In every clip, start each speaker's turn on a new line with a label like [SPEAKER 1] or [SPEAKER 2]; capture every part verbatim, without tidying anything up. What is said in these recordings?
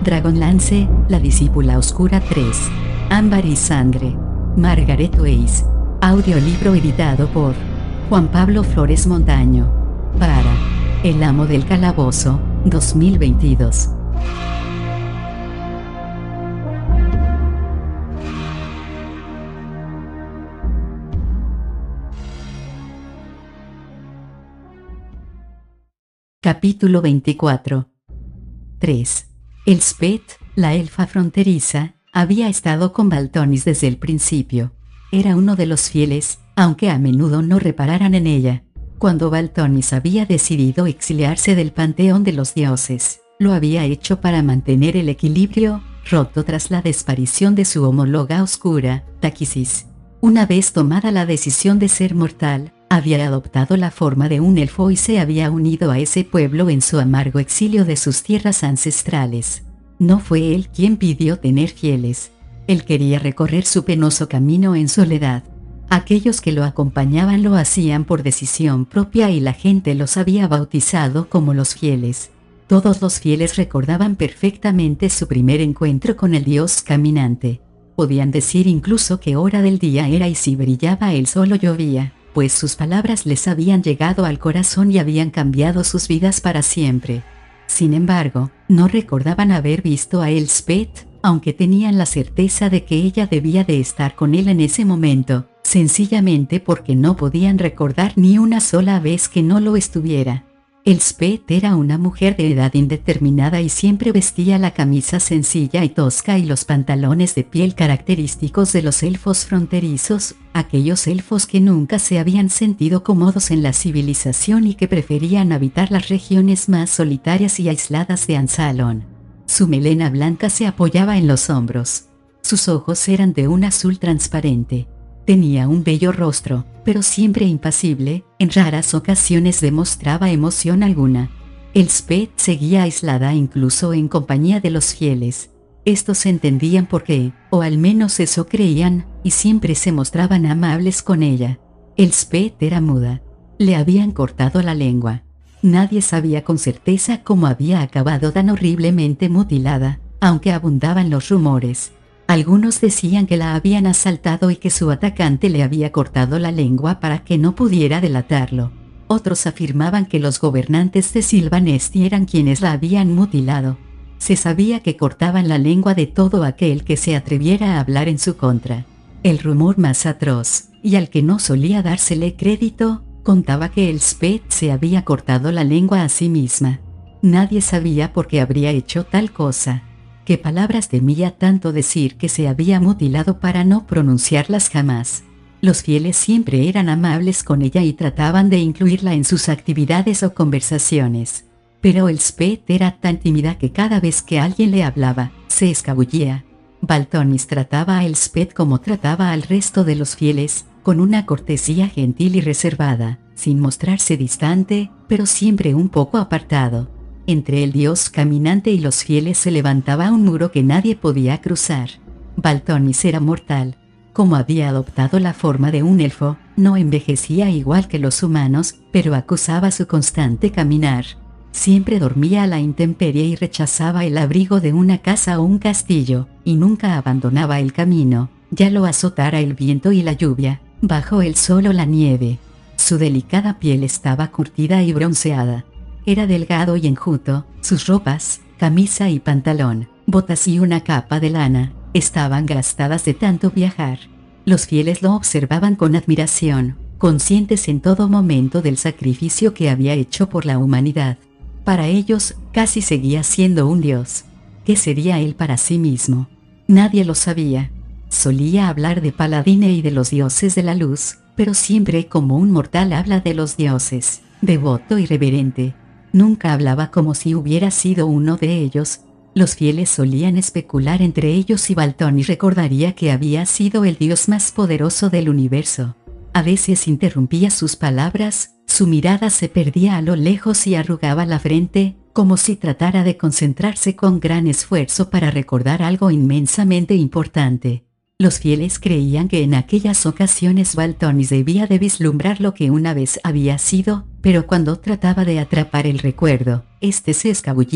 [SPEAKER 1] Dragonlance, la discípula oscura tres. Ámbar y sangre. Margaret Weiss. Audiolibro editado por Juan Pablo Flores Montaño. Para El amo del calabozo, dos mil veintidós. Capítulo veinticuatro. tres. Elspeth, la elfa fronteriza, había estado con Valtonis desde el principio. Era uno de los fieles, aunque a menudo no repararan en ella. Cuando Valtonis había decidido exiliarse del panteón de los dioses, lo había hecho para mantener el equilibrio, roto tras la desaparición de su homóloga oscura, Takisis. Una vez tomada la decisión de ser mortal, había adoptado la forma de un elfo y se había unido a ese pueblo en su amargo exilio de sus tierras ancestrales. No fue él quien pidió tener fieles. Él quería recorrer su penoso camino en soledad. Aquellos que lo acompañaban lo hacían por decisión propia y la gente los había bautizado como los fieles. Todos los fieles recordaban perfectamente su primer encuentro con el dios caminante. Podían decir incluso qué hora del día era y si brillaba el sol o llovía, pues sus palabras les habían llegado al corazón y habían cambiado sus vidas para siempre. Sin embargo, no recordaban haber visto a Elspeth, aunque tenían la certeza de que ella debía de estar con él en ese momento, sencillamente porque no podían recordar ni una sola vez que no lo estuviera. Elspeth era una mujer de edad indeterminada y siempre vestía la camisa sencilla y tosca y los pantalones de piel característicos de los elfos fronterizos, aquellos elfos que nunca se habían sentido cómodos en la civilización y que preferían habitar las regiones más solitarias y aisladas de Ansalon. Su melena blanca se apoyaba en los hombros. Sus ojos eran de un azul transparente. Tenía un bello rostro, pero siempre impasible, en raras ocasiones demostraba emoción alguna. Elspeth seguía aislada incluso en compañía de los fieles. Estos entendían por qué, o al menos eso creían, y siempre se mostraban amables con ella. Elspeth era muda. Le habían cortado la lengua. Nadie sabía con certeza cómo había acabado tan horriblemente mutilada, aunque abundaban los rumores. Algunos decían que la habían asaltado y que su atacante le había cortado la lengua para que no pudiera delatarlo. Otros afirmaban que los gobernantes de Silvanesti eran quienes la habían mutilado. Se sabía que cortaban la lengua de todo aquel que se atreviera a hablar en su contra. El rumor más atroz, y al que no solía dársele crédito, contaba que Elspeth se había cortado la lengua a sí misma. Nadie sabía por qué habría hecho tal cosa. ¿Qué palabras temía tanto decir que se había mutilado para no pronunciarlas jamás? Los fieles siempre eran amables con ella y trataban de incluirla en sus actividades o conversaciones. Pero Elspeth era tan tímida que cada vez que alguien le hablaba, se escabullía. Valtonis trataba a Elspeth como trataba al resto de los fieles, con una cortesía gentil y reservada, sin mostrarse distante, pero siempre un poco apartado. Entre el dios caminante y los fieles se levantaba un muro que nadie podía cruzar. Valtonis era mortal. Como había adoptado la forma de un elfo, no envejecía igual que los humanos, pero acusaba su constante caminar. Siempre dormía a la intemperie y rechazaba el abrigo de una casa o un castillo, y nunca abandonaba el camino, ya lo azotara el viento y la lluvia, bajo el sol o la nieve. Su delicada piel estaba curtida y bronceada. Era delgado y enjuto, sus ropas, camisa y pantalón, botas y una capa de lana, estaban gastadas de tanto viajar. Los fieles lo observaban con admiración, conscientes en todo momento del sacrificio que había hecho por la humanidad. Para ellos, casi seguía siendo un dios. ¿Qué sería él para sí mismo? Nadie lo sabía. Solía hablar de Paladine y de los dioses de la luz, pero siempre como un mortal habla de los dioses, devoto y reverente. Nunca hablaba como si hubiera sido uno de ellos. Los fieles solían especular entre ellos y Valtonis recordaría que había sido el dios más poderoso del universo. A veces interrumpía sus palabras, su mirada se perdía a lo lejos y arrugaba la frente, como si tratara de concentrarse con gran esfuerzo para recordar algo inmensamente importante. Los fieles creían que en aquellas ocasiones Valtonis debía de vislumbrar lo que una vez había sido, pero cuando trataba de atrapar el recuerdo, este se escabullía,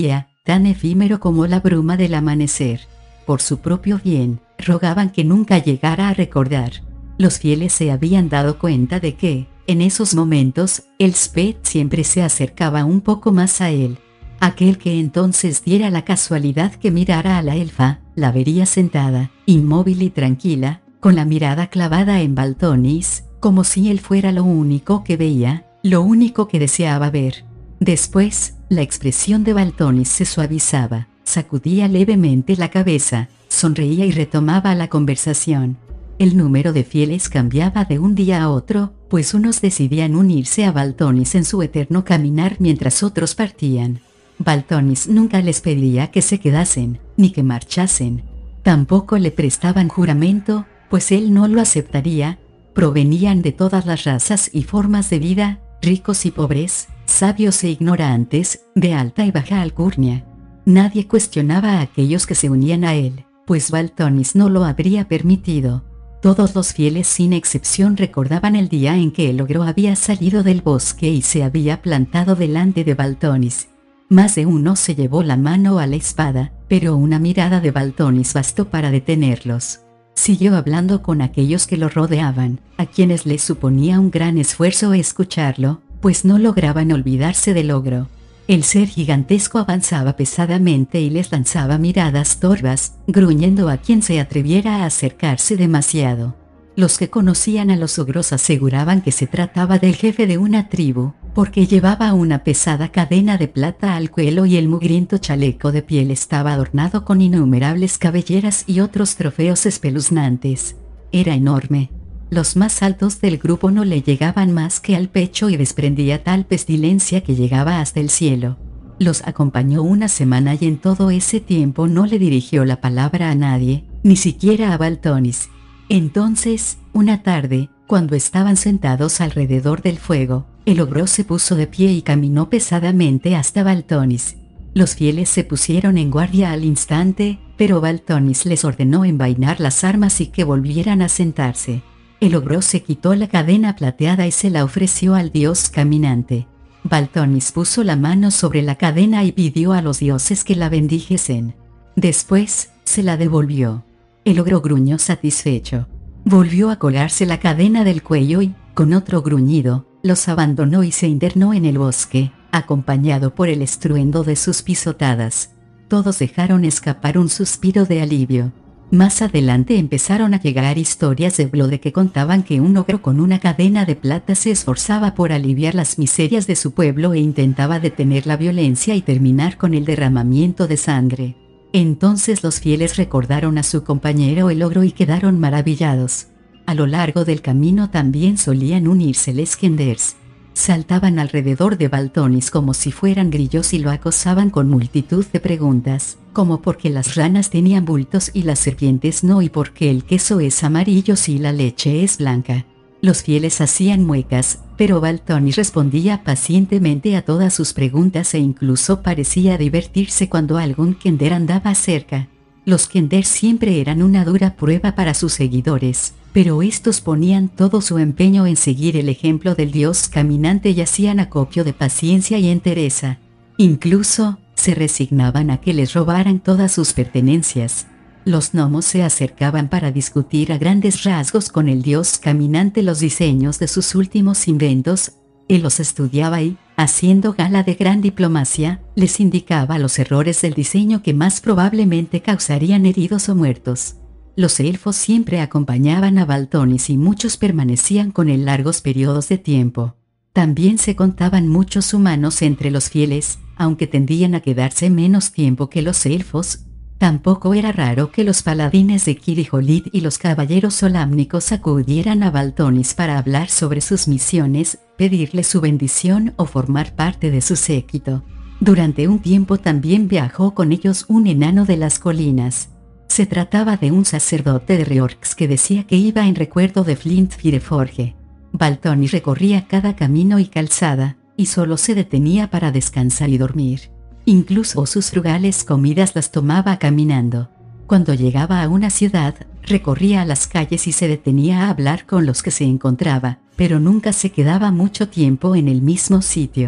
[SPEAKER 1] tan efímero como la bruma del amanecer. Por su propio bien, rogaban que nunca llegara a recordar. Los fieles se habían dado cuenta de que, en esos momentos, Elspeth siempre se acercaba un poco más a él. Aquel que entonces diera la casualidad que mirara a la elfa, la vería sentada, inmóvil y tranquila, con la mirada clavada en Valtonis, como si él fuera lo único que veía, lo único que deseaba ver. Después, la expresión de Valtonis se suavizaba, sacudía levemente la cabeza, sonreía y retomaba la conversación. El número de fieles cambiaba de un día a otro, pues unos decidían unirse a Valtonis en su eterno caminar mientras otros partían. Valtonis nunca les pedía que se quedasen, ni que marchasen. Tampoco le prestaban juramento, pues él no lo aceptaría. Provenían de todas las razas y formas de vida, ricos y pobres, sabios e ignorantes, de alta y baja alcurnia. Nadie cuestionaba a aquellos que se unían a él, pues Valtonis no lo habría permitido. Todos los fieles sin excepción recordaban el día en que el ogro había salido del bosque y se había plantado delante de Valtonis. Más de uno se llevó la mano a la espada, pero una mirada de Valtonis bastó para detenerlos. Siguió hablando con aquellos que lo rodeaban, a quienes les suponía un gran esfuerzo escucharlo, pues no lograban olvidarse del ogro. El ser gigantesco avanzaba pesadamente y les lanzaba miradas torvas, gruñendo a quien se atreviera a acercarse demasiado. Los que conocían a los ogros aseguraban que se trataba del jefe de una tribu, porque llevaba una pesada cadena de plata al cuello y el mugriento chaleco de piel estaba adornado con innumerables cabelleras y otros trofeos espeluznantes. Era enorme. Los más altos del grupo no le llegaban más que al pecho y desprendía tal pestilencia que llegaba hasta el cielo. Los acompañó una semana y en todo ese tiempo no le dirigió la palabra a nadie, ni siquiera a Valtonis. Entonces, una tarde, cuando estaban sentados alrededor del fuego, el ogro se puso de pie y caminó pesadamente hasta Valtonis. Los fieles se pusieron en guardia al instante, pero Valtonis les ordenó envainar las armas y que volvieran a sentarse. El ogro se quitó la cadena plateada y se la ofreció al dios caminante. Valtonis puso la mano sobre la cadena y pidió a los dioses que la bendijesen. Después, se la devolvió. El ogro gruñó satisfecho. Volvió a colgarse la cadena del cuello y, con otro gruñido, los abandonó y se internó en el bosque, acompañado por el estruendo de sus pisotadas. Todos dejaron escapar un suspiro de alivio. Más adelante empezaron a llegar historias de Blode que contaban que un ogro con una cadena de plata se esforzaba por aliviar las miserias de su pueblo e intentaba detener la violencia y terminar con el derramamiento de sangre. Entonces los fieles recordaron a su compañero el ogro y quedaron maravillados. A lo largo del camino también solían unirse les Kenders. Saltaban alrededor de Valtonis como si fueran grillos y lo acosaban con multitud de preguntas, como por qué las ranas tenían bultos y las serpientes no, y por qué el queso es amarillo si la leche es blanca. Los fieles hacían muecas, pero Valtonis respondía pacientemente a todas sus preguntas e incluso parecía divertirse cuando algún Kender andaba cerca. Los Kender siempre eran una dura prueba para sus seguidores, pero estos ponían todo su empeño en seguir el ejemplo del dios caminante y hacían acopio de paciencia y entereza. Incluso, se resignaban a que les robaran todas sus pertenencias. Los gnomos se acercaban para discutir a grandes rasgos con el dios caminante los diseños de sus últimos inventos. Él los estudiaba y, haciendo gala de gran diplomacia, les indicaba los errores del diseño que más probablemente causarían heridos o muertos. Los elfos siempre acompañaban a Valtonis y muchos permanecían con él largos periodos de tiempo. También se contaban muchos humanos entre los fieles, aunque tendían a quedarse menos tiempo que los elfos. Tampoco era raro que los paladines de Kiriholit y los caballeros solámnicos acudieran a Valtonis para hablar sobre sus misiones, pedirle su bendición o formar parte de su séquito. Durante un tiempo también viajó con ellos un enano de las colinas. Se trataba de un sacerdote de Riorx que decía que iba en recuerdo de Flint Fireforge. Valtonis recorría cada camino y calzada, y solo se detenía para descansar y dormir. Incluso sus frugales comidas las tomaba caminando. Cuando llegaba a una ciudad, recorría las calles y se detenía a hablar con los que se encontraba, pero nunca se quedaba mucho tiempo en el mismo sitio.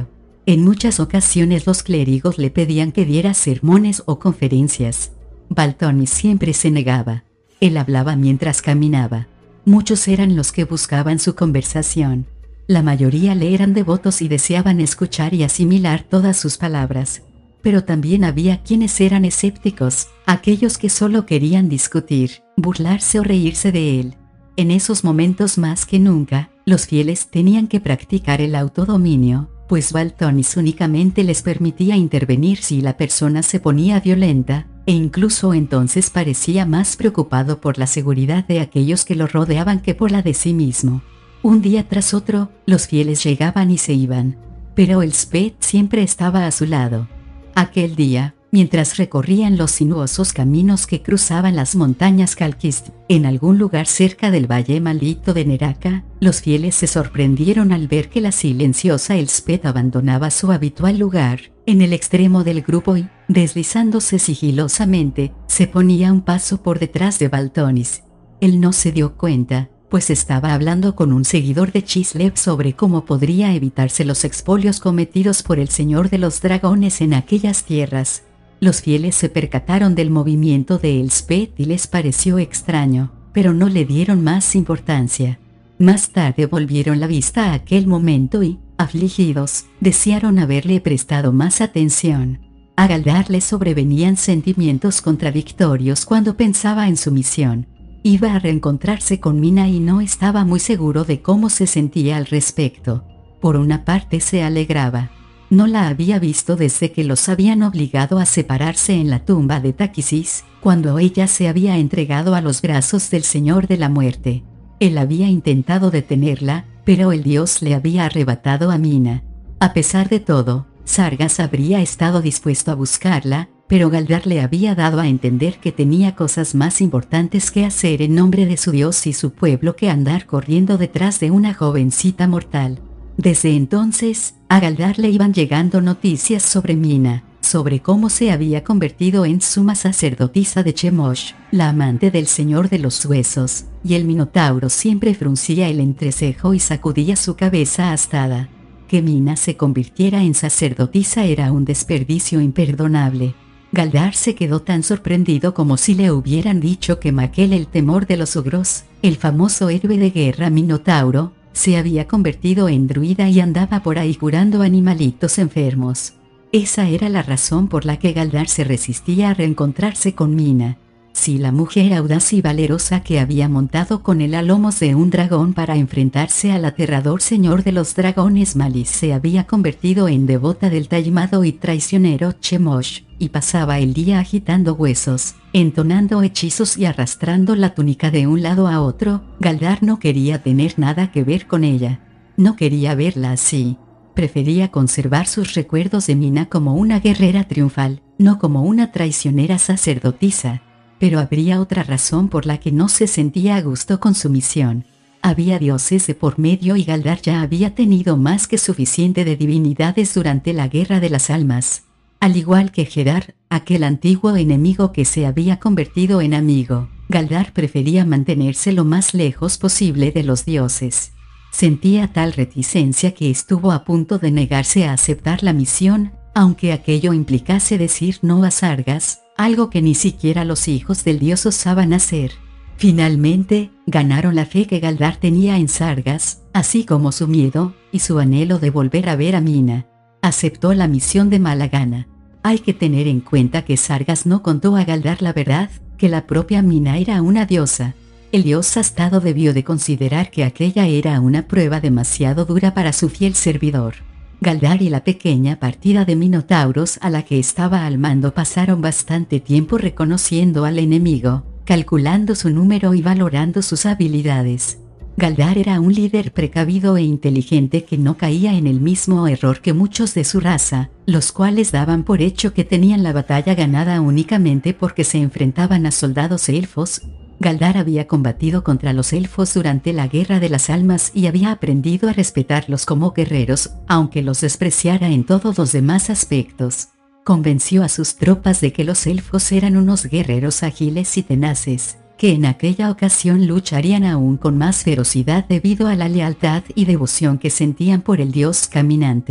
[SPEAKER 1] En muchas ocasiones los clérigos le pedían que diera sermones o conferencias. Valtonis siempre se negaba. Él hablaba mientras caminaba. Muchos eran los que buscaban su conversación. La mayoría le eran devotos y deseaban escuchar y asimilar todas sus palabras. Pero también había quienes eran escépticos, aquellos que solo querían discutir, burlarse o reírse de él. En esos momentos más que nunca, los fieles tenían que practicar el autodominio, pues Valtonis únicamente les permitía intervenir si la persona se ponía violenta, e incluso entonces parecía más preocupado por la seguridad de aquellos que lo rodeaban que por la de sí mismo. Un día tras otro, los fieles llegaban y se iban, pero el Sped siempre estaba a su lado. Aquel día, mientras recorrían los sinuosos caminos que cruzaban las montañas Kalkist, en algún lugar cerca del valle maldito de Neraka, los fieles se sorprendieron al ver que la silenciosa Elspeth abandonaba su habitual lugar, en el extremo del grupo y, deslizándose sigilosamente, se ponía un paso por detrás de Valtonis. Él no se dio cuenta, pues estaba hablando con un seguidor de Chislev sobre cómo podría evitarse los expolios cometidos por el Señor de los Dragones en aquellas tierras. Los fieles se percataron del movimiento de Elspeth y les pareció extraño, pero no le dieron más importancia. Más tarde volvieron la vista a aquel momento y, afligidos, desearon haberle prestado más atención. A Galdar le sobrevenían sentimientos contradictorios cuando pensaba en su misión. Iba a reencontrarse con Mina y no estaba muy seguro de cómo se sentía al respecto. Por una parte se alegraba. No la había visto desde que los habían obligado a separarse en la tumba de Takisis, cuando ella se había entregado a los brazos del Señor de la Muerte. Él había intentado detenerla, pero el dios le había arrebatado a Mina. A pesar de todo, Sargas habría estado dispuesto a buscarla, pero Galdar le había dado a entender que tenía cosas más importantes que hacer en nombre de su dios y su pueblo que andar corriendo detrás de una jovencita mortal. Desde entonces, a Galdar le iban llegando noticias sobre Mina, sobre cómo se había convertido en suma sacerdotisa de Chemosh, la amante del Señor de los Huesos, y el Minotauro siempre fruncía el entrecejo y sacudía su cabeza astada. Que Mina se convirtiera en sacerdotisa era un desperdicio imperdonable. Galdar se quedó tan sorprendido como si le hubieran dicho que Maquel, el temor de los ogros, el famoso héroe de guerra Minotauro, se había convertido en druida y andaba por ahí curando animalitos enfermos. Esa era la razón por la que Galdar se resistía a reencontrarse con Mina. Si la mujer audaz y valerosa que había montado con él a lomos de un dragón para enfrentarse al aterrador señor de los dragones Malis se había convertido en devota del taimado y traicionero Chemosh, y pasaba el día agitando huesos, entonando hechizos y arrastrando la túnica de un lado a otro, Galdar no quería tener nada que ver con ella. No quería verla así. Prefería conservar sus recuerdos de Mina como una guerrera triunfal, no como una traicionera sacerdotisa. Pero habría otra razón por la que no se sentía a gusto con su misión. Había dioses de por medio y Galdar ya había tenido más que suficiente de divinidades durante la Guerra de las Almas. Al igual que Gerard, aquel antiguo enemigo que se había convertido en amigo, Galdar prefería mantenerse lo más lejos posible de los dioses. Sentía tal reticencia que estuvo a punto de negarse a aceptar la misión, aunque aquello implicase decir no a Sargas, algo que ni siquiera los hijos del dios osaban hacer. Finalmente, ganaron la fe que Galdar tenía en Sargas, así como su miedo, y su anhelo de volver a ver a Mina. Aceptó la misión de mala gana. Hay que tener en cuenta que Sargas no contó a Galdar la verdad, que la propia Mina era una diosa. El dios astado debió de considerar que aquella era una prueba demasiado dura para su fiel servidor. Galdar y la pequeña partida de minotauros a la que estaba al mando pasaron bastante tiempo reconociendo al enemigo, calculando su número y valorando sus habilidades. Galdar era un líder precavido e inteligente que no caía en el mismo error que muchos de su raza, los cuales daban por hecho que tenían la batalla ganada únicamente porque se enfrentaban a soldados elfos. Galdar había combatido contra los elfos durante la Guerra de las Almas y había aprendido a respetarlos como guerreros, aunque los despreciara en todos los demás aspectos. Convenció a sus tropas de que los elfos eran unos guerreros ágiles y tenaces, que en aquella ocasión lucharían aún con más ferocidad debido a la lealtad y devoción que sentían por el dios caminante.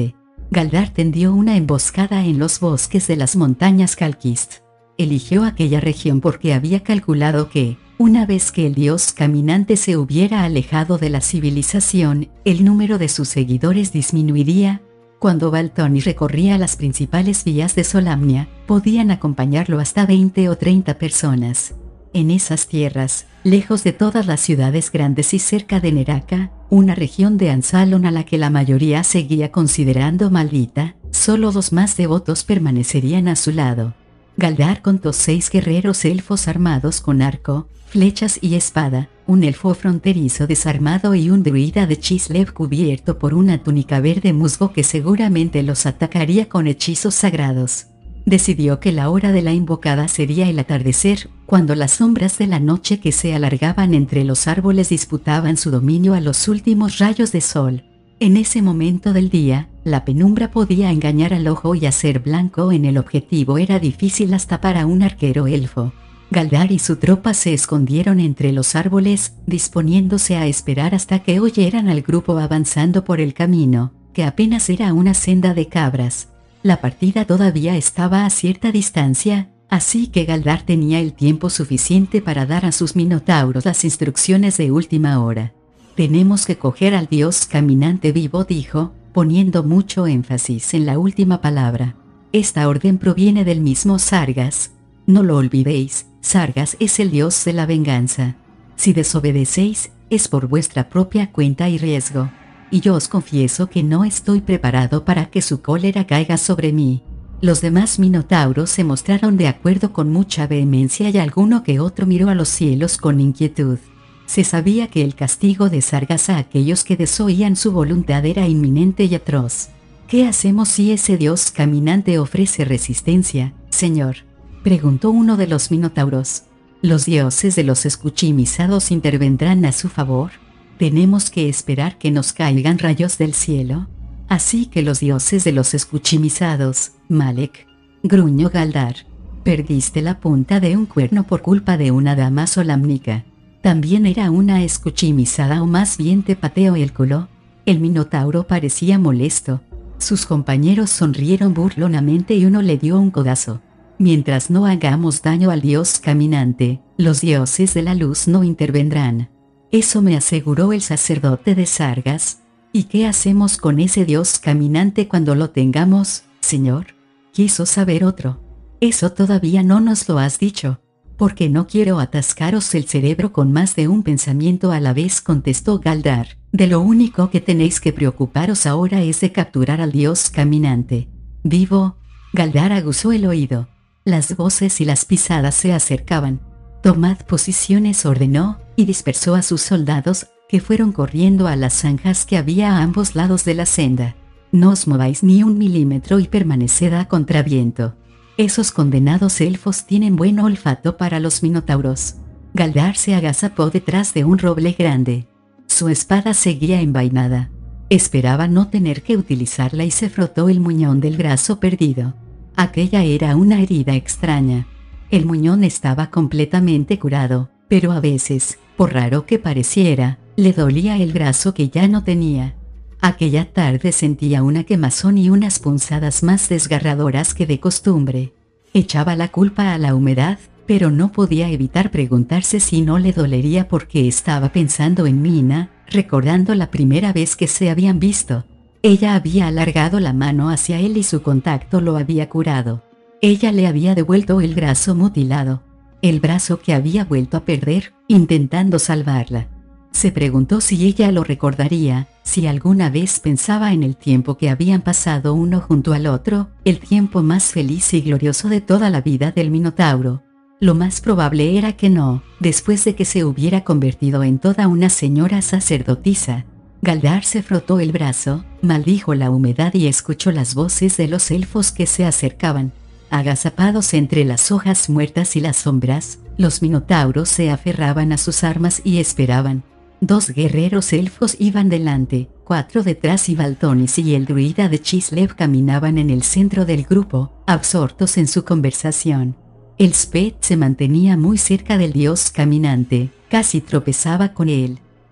[SPEAKER 1] Galdar tendió una emboscada en los bosques de las montañas Kalkist. Eligió aquella región porque había calculado que, una vez que el dios caminante se hubiera alejado de la civilización, el número de sus seguidores disminuiría. Cuando Valtoni recorría las principales vías de Solamnia, podían acompañarlo hasta veinte o treinta personas. En esas tierras, lejos de todas las ciudades grandes y cerca de Neraka, una región de Ansalon a la que la mayoría seguía considerando maldita, solo dos más devotos permanecerían a su lado. Galdar contó seis guerreros elfos armados con arco, flechas y espada, un elfo fronterizo desarmado y un druida de Chislev cubierto por una túnica verde musgo que seguramente los atacaría con hechizos sagrados. Decidió que la hora de la invocada sería el atardecer, cuando las sombras de la noche que se alargaban entre los árboles disputaban su dominio a los últimos rayos de sol. En ese momento del día, la penumbra podía engañar al ojo y hacer blanco en el objetivo era difícil hasta para un arquero elfo. Galdar y su tropa se escondieron entre los árboles, disponiéndose a esperar hasta que oyeran al grupo avanzando por el camino, que apenas era una senda de cabras. La partida todavía estaba a cierta distancia, así que Galdar tenía el tiempo suficiente para dar a sus minotauros las instrucciones de última hora. «Tenemos que coger al dios caminante vivo», dijo, poniendo mucho énfasis en la última palabra. «Esta orden proviene del mismo Sargas. No lo olvidéis, Sargas es el dios de la venganza. Si desobedecéis, es por vuestra propia cuenta y riesgo. Y yo os confieso que no estoy preparado para que su cólera caiga sobre mí». Los demás minotauros se mostraron de acuerdo con mucha vehemencia y alguno que otro miró a los cielos con inquietud. Se sabía que el castigo de Sargas a aquellos que desoían su voluntad era inminente y atroz. «¿Qué hacemos si ese dios caminante ofrece resistencia, señor?», preguntó uno de los minotauros. «¿Los dioses de los escuchimizados intervendrán a su favor? ¿Tenemos que esperar que nos caigan rayos del cielo? Así que los dioses de los escuchimizados, Malek», gruñó Galdar. «Perdiste la punta de un cuerno por culpa de una dama solamnica. ¿También era una escuchimizada o más bien te pateó el culo?». El minotauro parecía molesto. Sus compañeros sonrieron burlonamente y uno le dio un codazo. «Mientras no hagamos daño al dios caminante, los dioses de la luz no intervendrán. Eso me aseguró el sacerdote de Sargas. ¿Y qué hacemos con ese dios caminante cuando lo tengamos, señor?», quiso saber otro. «Eso todavía no nos lo has dicho». «Porque no quiero atascaros el cerebro con más de un pensamiento a la vez», contestó Galdar. «De lo único que tenéis que preocuparos ahora es de capturar al dios caminante. Vivo». Galdar aguzó el oído. Las voces y las pisadas se acercaban. «Tomad posiciones», ordenó, y dispersó a sus soldados, que fueron corriendo a las zanjas que había a ambos lados de la senda. «No os mováis ni un milímetro y permaneced a contraviento. Esos condenados elfos tienen buen olfato para los minotauros». Galdar se agazapó detrás de un roble grande. Su espada seguía envainada. Esperaba no tener que utilizarla y se frotó el muñón del brazo perdido. Aquella era una herida extraña. El muñón estaba completamente curado, pero a veces, por raro que pareciera, le dolía el brazo que ya no tenía. Aquella tarde sentía una quemazón y unas punzadas más desgarradoras que de costumbre. Echaba la culpa a la humedad, pero no podía evitar preguntarse si no le dolería porque estaba pensando en Mina, recordando la primera vez que se habían visto. Ella había alargado la mano hacia él y su contacto lo había curado. Ella le había devuelto el brazo mutilado, el brazo que había vuelto a perder, intentando salvarla. Se preguntó si ella lo recordaría, si alguna vez pensaba en el tiempo que habían pasado uno junto al otro, el tiempo más feliz y glorioso de toda la vida del minotauro. Lo más probable era que no, después de que se hubiera convertido en toda una señora sacerdotisa. Galdar se frotó el brazo, maldijo la humedad y escuchó las voces de los elfos que se acercaban. Agazapados entre las hojas muertas y las sombras, los minotauros se aferraban a sus armas y esperaban. Dos guerreros elfos iban delante, cuatro detrás y Valtonis y el druida de Chislev caminaban en el centro del grupo, absortos en su conversación. El Spet se mantenía muy cerca del dios caminante, casi tropezaba con él.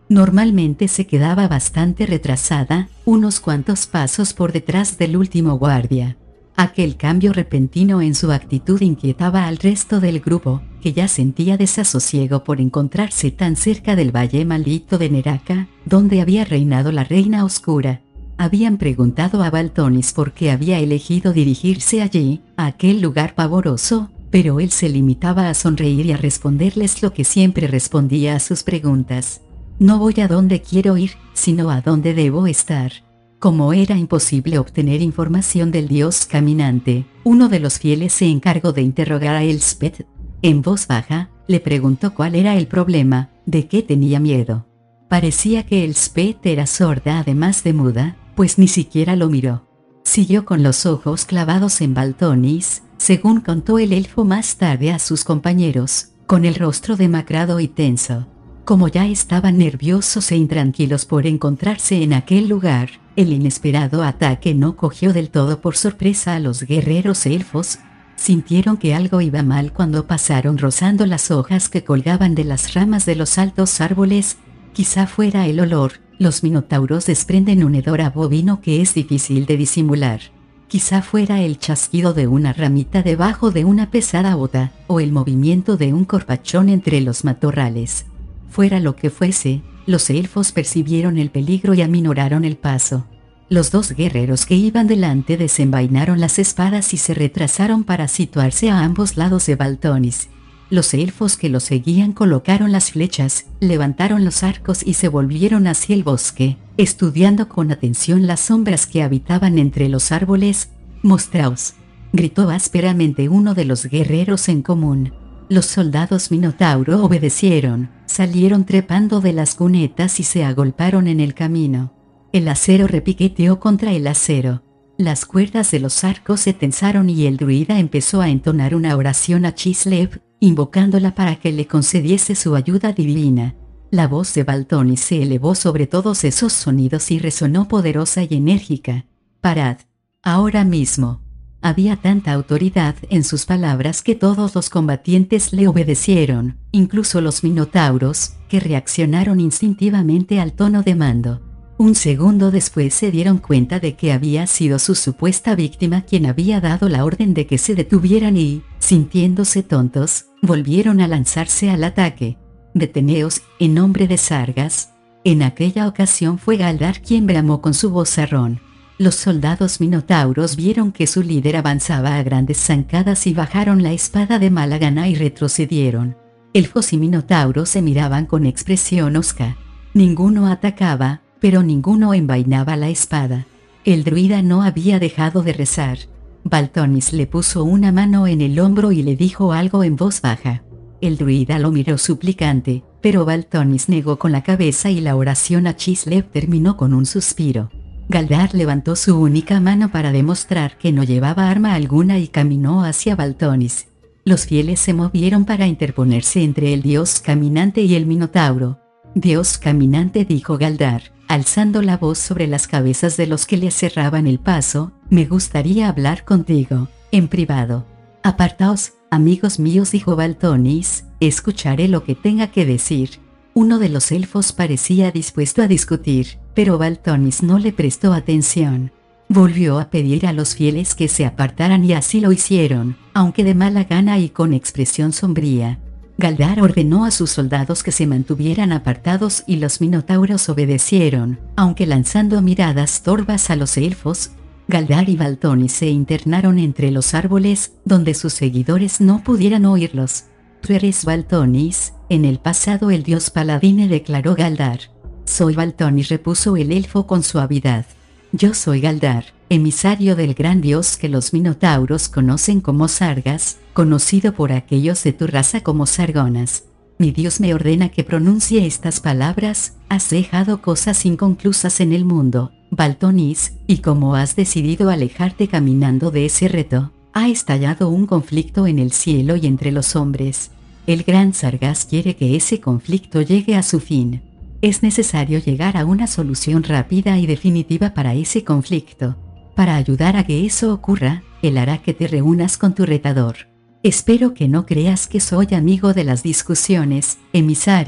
[SPEAKER 1] Normalmente se quedaba bastante retrasada, unos cuantos pasos por detrás del último guardia. Aquel cambio repentino en su actitud inquietaba al resto del grupo, que ya sentía desasosiego por encontrarse tan cerca del valle maldito de Neraka, donde había reinado la reina oscura. Habían preguntado a Valtonis por qué había elegido dirigirse allí, a aquel lugar pavoroso, pero él se limitaba a sonreír y a responderles lo que siempre respondía a sus preguntas. No voy a donde quiero ir, sino a donde debo estar. Como era imposible obtener información del dios caminante, uno de los fieles se encargó de interrogar a Elspeth. En voz baja, le preguntó cuál era el problema, de qué tenía miedo. Parecía que Elspeth era sorda además de muda, pues ni siquiera lo miró. Siguió con los ojos clavados en Valtonis, según contó el elfo más tarde a sus compañeros, con el rostro demacrado y tenso. Como ya estaban nerviosos e intranquilos por encontrarse en aquel lugar, el inesperado ataque no cogió del todo por sorpresa a los guerreros elfos. Sintieron que algo iba mal cuando pasaron rozando las hojas que colgaban de las ramas de los altos árboles. Quizá fuera el olor, los minotauros desprenden un hedor a bovino que es difícil de disimular. Quizá fuera el chasquido de una ramita debajo de una pesada bota, o el movimiento de un corpachón entre los matorrales. Fuera lo que fuese, los elfos percibieron el peligro y aminoraron el paso. Los dos guerreros que iban delante desenvainaron las espadas y se retrasaron para situarse a ambos lados de Valtonis. Los elfos que los seguían colocaron las flechas, levantaron los arcos y se volvieron hacia el bosque, estudiando con atención las sombras que habitaban entre los árboles. «Mostraos», gritó ásperamente uno de los guerreros en común. Los soldados minotauro obedecieron, salieron trepando de las cunetas y se agolparon en el camino. El acero repiqueteó contra el acero. Las cuerdas de los arcos se tensaron y el druida empezó a entonar una oración a Chislev, invocándola para que le concediese su ayuda divina. La voz de Valtonis se elevó sobre todos esos sonidos y resonó poderosa y enérgica. «Parad. Ahora mismo». Había tanta autoridad en sus palabras que todos los combatientes le obedecieron, incluso los minotauros, que reaccionaron instintivamente al tono de mando. Un segundo después se dieron cuenta de que había sido su supuesta víctima quien había dado la orden de que se detuvieran y, sintiéndose tontos, volvieron a lanzarse al ataque. «Deteneos, en nombre de Sargas». En aquella ocasión fue Galdar quien bramó con su vozarrón. Los soldados minotauros vieron que su líder avanzaba a grandes zancadas y bajaron la espada de mala gana y retrocedieron. Elfos y minotauros se miraban con expresión hosca. Ninguno atacaba, pero ninguno envainaba la espada. El druida no había dejado de rezar. Valtonis le puso una mano en el hombro y le dijo algo en voz baja. El druida lo miró suplicante, pero Valtonis negó con la cabeza y la oración a Chislev terminó con un suspiro. Galdar levantó su única mano para demostrar que no llevaba arma alguna y caminó hacia Valtonis. Los fieles se movieron para interponerse entre el dios caminante y el minotauro. «Dios caminante», dijo Galdar, alzando la voz sobre las cabezas de los que le cerraban el paso, «me gustaría hablar contigo, en privado». «Apartaos, amigos míos», dijo Valtonis, «escucharé lo que tenga que decir». Uno de los elfos parecía dispuesto a discutir, pero Valtonis no le prestó atención. Volvió a pedir a los fieles que se apartaran y así lo hicieron, aunque de mala gana y con expresión sombría. Galdar ordenó a sus soldados que se mantuvieran apartados y los minotauros obedecieron, aunque lanzando miradas torvas a los elfos. Galdar y Valtonis se internaron entre los árboles, donde sus seguidores no pudieran oírlos. «Tú eres Valtonis, en el pasado el dios paladine», declaró Galdar. «Soy Valtonis», repuso el elfo con suavidad. «Yo soy Galdar, emisario del gran dios que los minotauros conocen como Sargas, conocido por aquellos de tu raza como Sargonas. Mi dios me ordena que pronuncie estas palabras. Has dejado cosas inconclusas en el mundo, Valtonis, y como has decidido alejarte caminando de ese reto, ha estallado un conflicto en el cielo y entre los hombres. El gran Sargas quiere que ese conflicto llegue a su fin. Es necesario llegar a una solución rápida y definitiva para ese conflicto. Para ayudar a que eso ocurra, él hará que te reúnas con tu retador. Espero que no creas que soy amigo de las discusiones, emisario,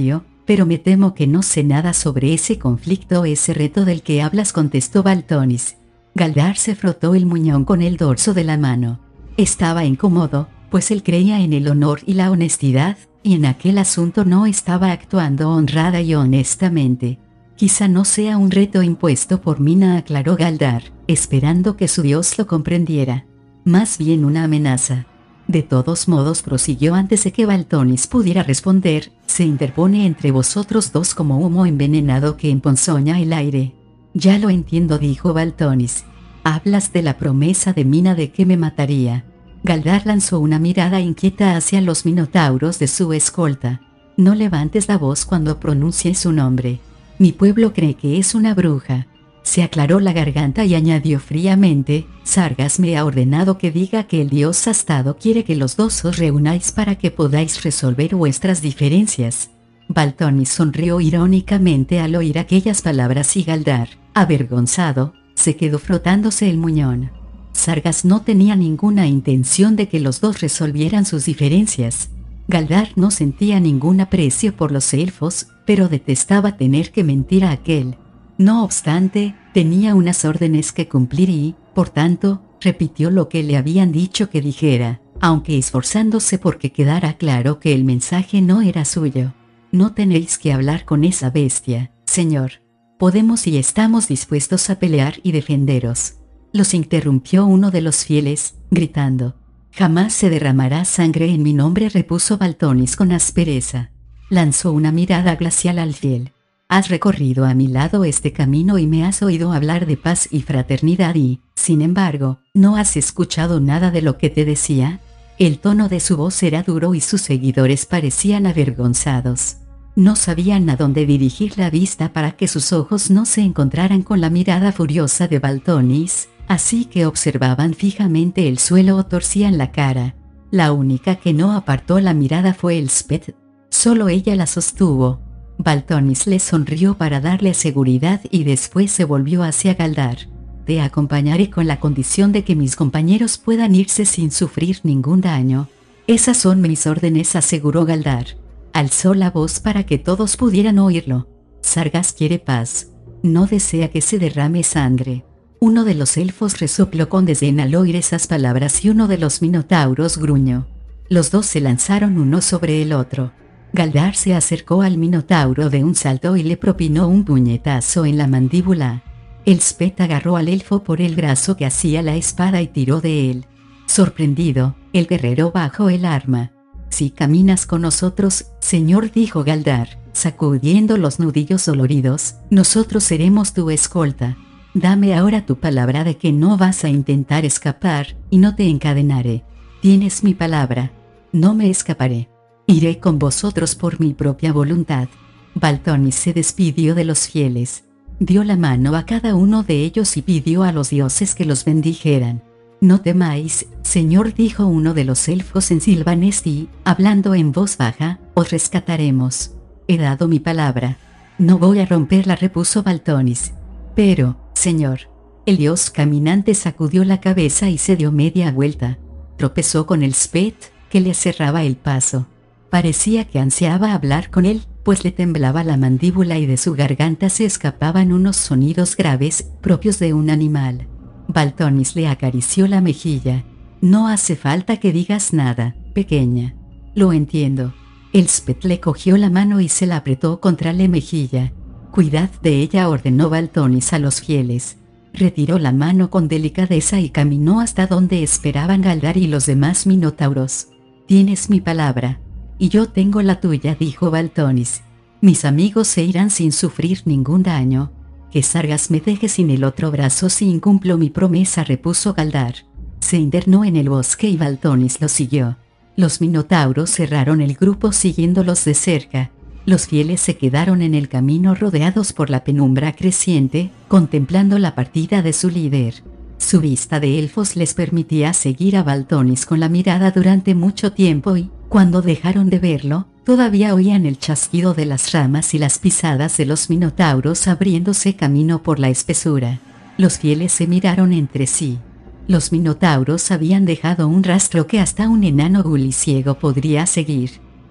[SPEAKER 1] pero me temo que no sé nada sobre ese conflicto o ese reto del que hablas, contestó Baltonis. Galdar se frotó el muñón con el dorso de la mano. Estaba incómodo, pues él creía en el honor y la honestidad, y en aquel asunto no estaba actuando honrada y honestamente. Quizá no sea un reto impuesto por Mina, aclaró Galdar, esperando que su dios lo comprendiera. Más bien una amenaza. De todos modos, prosiguió antes de que Baltonis pudiera responder, se interpone entre vosotros dos como humo envenenado que emponzoña el aire. Ya lo entiendo, dijo Baltonis. Hablas de la promesa de Mina de que me mataría. Galdar lanzó una mirada inquieta hacia los minotauros de su escolta. No levantes la voz cuando pronuncie su nombre. Mi pueblo cree que es una bruja. Se aclaró la garganta y añadió fríamente, Sargas me ha ordenado que diga que el dios Astado quiere que los dos os reunáis para que podáis resolver vuestras diferencias. Baltonis sonrió irónicamente al oír aquellas palabras y Galdar, avergonzado, se quedó frotándose el muñón. Sargas no tenía ninguna intención de que los dos resolvieran sus diferencias. Galdar no sentía ningún aprecio por los elfos, pero detestaba tener que mentir a aquel. No obstante, tenía unas órdenes que cumplir y, por tanto, repitió lo que le habían dicho que dijera, aunque esforzándose por que quedara claro que el mensaje no era suyo. No tenéis que hablar con esa bestia, señor. Podemos y estamos dispuestos a pelear y defenderos. Los interrumpió uno de los fieles, gritando. Jamás se derramará sangre en mi nombre, repuso Baltonis con aspereza. Lanzó una mirada glacial al fiel. Has recorrido a mi lado este camino y me has oído hablar de paz y fraternidad y, sin embargo, ¿no has escuchado nada de lo que te decía? El tono de su voz era duro y sus seguidores parecían avergonzados. No sabían a dónde dirigir la vista para que sus ojos no se encontraran con la mirada furiosa de Baltonis, así que observaban fijamente el suelo o torcían la cara. La única que no apartó la mirada fue Elspeth. Solo ella la sostuvo. Baltonis le sonrió para darle seguridad y después se volvió hacia Galdar. Te acompañaré con la condición de que mis compañeros puedan irse sin sufrir ningún daño. Esas son mis órdenes, aseguró Galdar. Alzó la voz para que todos pudieran oírlo. Sargas quiere paz. No desea que se derrame sangre. Uno de los elfos resopló con desdén al oír esas palabras y uno de los minotauros gruñó. Los dos se lanzaron uno sobre el otro. Galdar se acercó al minotauro de un salto y le propinó un puñetazo en la mandíbula. Elspeth agarró al elfo por el brazo que hacía la espada y tiró de él. Sorprendido, el guerrero bajó el arma. Si caminas con nosotros, señor, dijo Galdar, sacudiendo los nudillos doloridos, nosotros seremos tu escolta. Dame ahora tu palabra de que no vas a intentar escapar, y no te encadenaré. Tienes mi palabra. No me escaparé. Iré con vosotros por mi propia voluntad. Baltonis se despidió de los fieles. Dio la mano a cada uno de ellos y pidió a los dioses que los bendijeran. No temáis, señor, dijo uno de los elfos en silvanés y, hablando en voz baja, os rescataremos. He dado mi palabra. No voy a romperla, repuso Baltonis. Pero, señor, el dios caminante sacudió la cabeza y se dio media vuelta. Tropezó con Elspeth, que le cerraba el paso. Parecía que ansiaba hablar con él, pues le temblaba la mandíbula y de su garganta se escapaban unos sonidos graves, propios de un animal. Baltonis le acarició la mejilla. No hace falta que digas nada, pequeña. Lo entiendo. Elspeth le cogió la mano y se la apretó contra la mejilla. Cuidad de ella, ordenó Baltonis a los fieles. Retiró la mano con delicadeza y caminó hasta donde esperaban Galdar y los demás minotauros. Tienes mi palabra. Y yo tengo la tuya, dijo Baltonis. Mis amigos se irán sin sufrir ningún daño. Que Sargas me deje sin el otro brazo si incumplo mi promesa, repuso Galdar. Se internó en el bosque y Baltonis lo siguió. Los minotauros cerraron el grupo siguiéndolos de cerca. Los fieles se quedaron en el camino rodeados por la penumbra creciente, contemplando la partida de su líder. Su vista de elfos les permitía seguir a Baltonis con la mirada durante mucho tiempo y, cuando dejaron de verlo, todavía oían el chasquido de las ramas y las pisadas de los minotauros abriéndose camino por la espesura. Los fieles se miraron entre sí. Los minotauros habían dejado un rastro que hasta un enano guliciego podría seguir.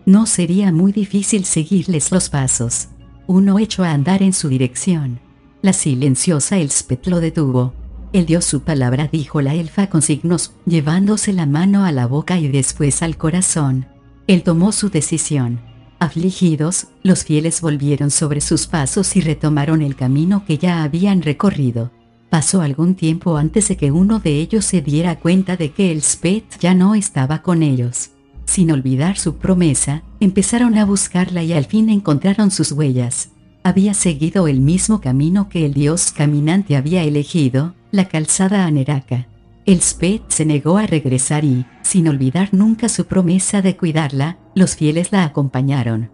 [SPEAKER 1] No sería muy difícil seguirles los pasos. Uno echó a andar en su dirección. La silenciosa Elspeth lo detuvo. Él dio su palabra, dijo la elfa con signos, llevándose la mano a la boca y después al corazón. Él tomó su decisión. Afligidos, los fieles volvieron sobre sus pasos y retomaron el camino que ya habían recorrido. Pasó algún tiempo antes de que uno de ellos se diera cuenta de que Elspeth ya no estaba con ellos. Sin olvidar su promesa, empezaron a buscarla y al fin encontraron sus huellas. Había seguido el mismo camino que el dios caminante había elegido, la calzada a Neraka. Elspeth se negó a regresar y, sin olvidar nunca su promesa de cuidarla, los fieles la acompañaron.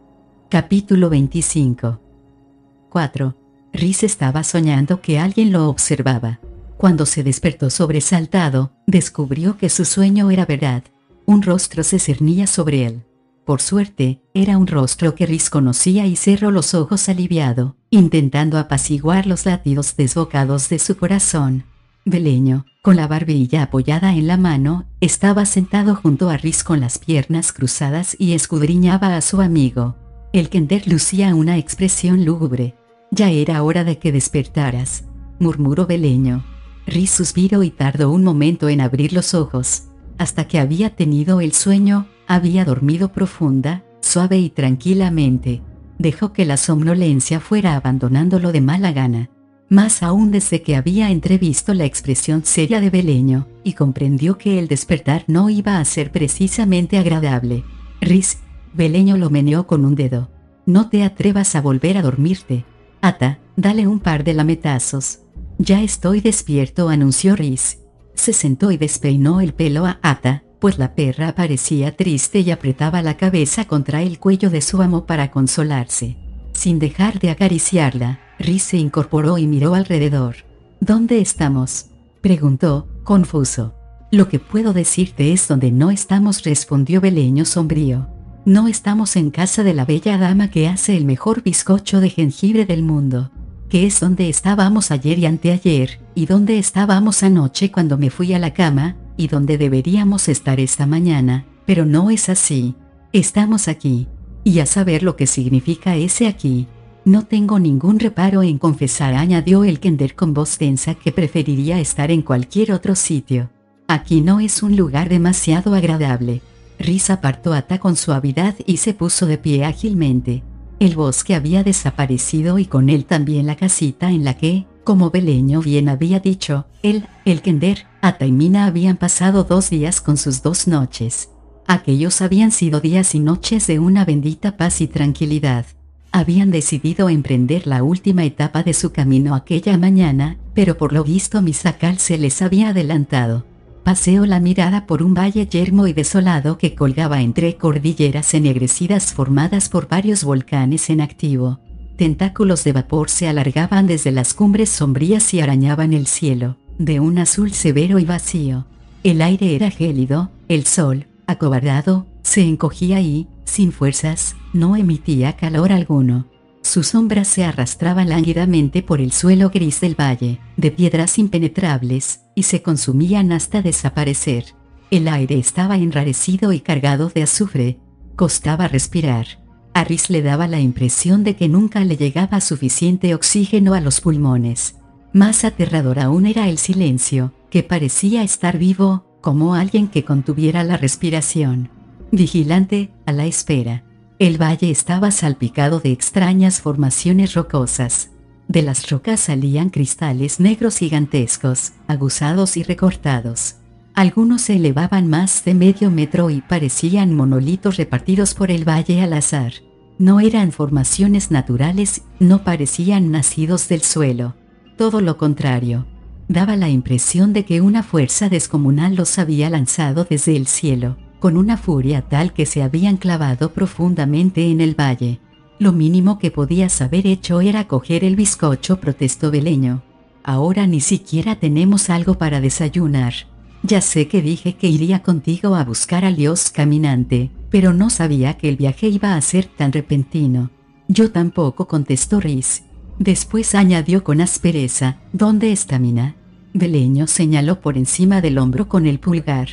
[SPEAKER 1] Capítulo veinticinco. cuatro. Rhys estaba soñando que alguien lo observaba. Cuando se despertó sobresaltado, descubrió que su sueño era verdad. Un rostro se cernía sobre él. Por suerte, era un rostro que Rhys conocía y cerró los ojos aliviado, intentando apaciguar los latidos desbocados de su corazón. Beleño, con la barbilla apoyada en la mano, estaba sentado junto a Rhys con las piernas cruzadas y escudriñaba a su amigo. El kender lucía una expresión lúgubre. «Ya era hora de que despertaras», murmuró Beleño. Rhys suspiró y tardó un momento en abrir los ojos. Hasta que había tenido el sueño, había dormido profunda, suave y tranquilamente. Dejó que la somnolencia fuera abandonándolo de mala gana. Más aún desde que había entrevisto la expresión seria de Beleño, y comprendió que el despertar no iba a ser precisamente agradable. «Rhys», Beleño lo meneó con un dedo. «No te atrevas a volver a dormirte. Ata, dale un par de lametazos». «Ya estoy despierto», anunció Rhys. Se sentó y despeinó el pelo a Ata, pues la perra parecía triste y apretaba la cabeza contra el cuello de su amo para consolarse. Sin dejar de acariciarla, Rhys se incorporó y miró alrededor. «¿Dónde estamos?», preguntó, confuso. «Lo que puedo decirte es donde no estamos», respondió Beleño sombrío. «No estamos en casa de la bella dama que hace el mejor bizcocho de jengibre del mundo, que es donde estábamos ayer y anteayer, y donde estábamos anoche cuando me fui a la cama, y donde deberíamos estar esta mañana, pero no es así. Estamos aquí. Y a saber lo que significa ese aquí. No tengo ningún reparo en confesar», añadió el kender con voz tensa, que preferiría estar en cualquier otro sitio. «Aquí no es un lugar demasiado agradable». Rhys apartó a Ata con suavidad y se puso de pie ágilmente. El bosque había desaparecido y con él también la casita en la que, como Beleño bien había dicho, él, el kender, Ata y Mina habían pasado dos días con sus dos noches. Aquellos habían sido días y noches de una bendita paz y tranquilidad. Habían decidido emprender la última etapa de su camino aquella mañana, pero por lo visto Misakal se les había adelantado. Paseó la mirada por un valle yermo y desolado que colgaba entre cordilleras ennegrecidas formadas por varios volcanes en activo. Tentáculos de vapor se alargaban desde las cumbres sombrías y arañaban el cielo, de un azul severo y vacío. El aire era gélido, el sol, acobardado, se encogía y, sin fuerzas, no emitía calor alguno. Sus sombras se arrastraban lánguidamente por el suelo gris del valle, de piedras impenetrables, y se consumían hasta desaparecer. El aire estaba enrarecido y cargado de azufre. Costaba respirar. A Rhys le daba la impresión de que nunca le llegaba suficiente oxígeno a los pulmones. Más aterrador aún era el silencio, que parecía estar vivo, como alguien que contuviera la respiración. Vigilante, a la espera. El valle estaba salpicado de extrañas formaciones rocosas. De las rocas salían cristales negros gigantescos, aguzados y recortados. Algunos se elevaban más de medio metro y parecían monolitos repartidos por el valle al azar. No eran formaciones naturales, no parecían nacidos del suelo. Todo lo contrario. Daba la impresión de que una fuerza descomunal los había lanzado desde el cielo, con una furia tal que se habían clavado profundamente en el valle. Lo mínimo que podías haber hecho era coger el bizcocho, protestó Beleño. Ahora ni siquiera tenemos algo para desayunar. Ya sé que dije que iría contigo a buscar al dios caminante, pero no sabía que el viaje iba a ser tan repentino. Yo tampoco, contestó Rhys. Después añadió con aspereza, ¿dónde está Mina? Beleño señaló por encima del hombro con el pulgar.